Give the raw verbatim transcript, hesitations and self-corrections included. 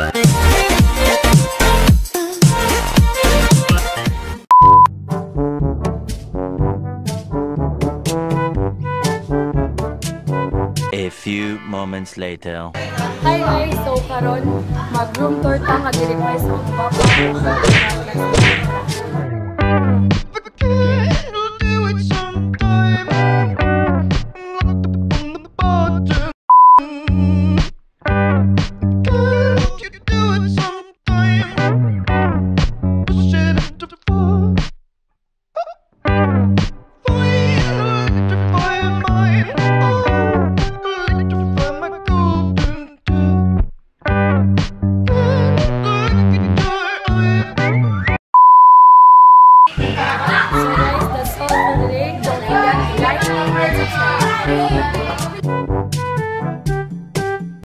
A few moments later. Hi guys, so karon mag-room tour ta nga gi-request ang papa.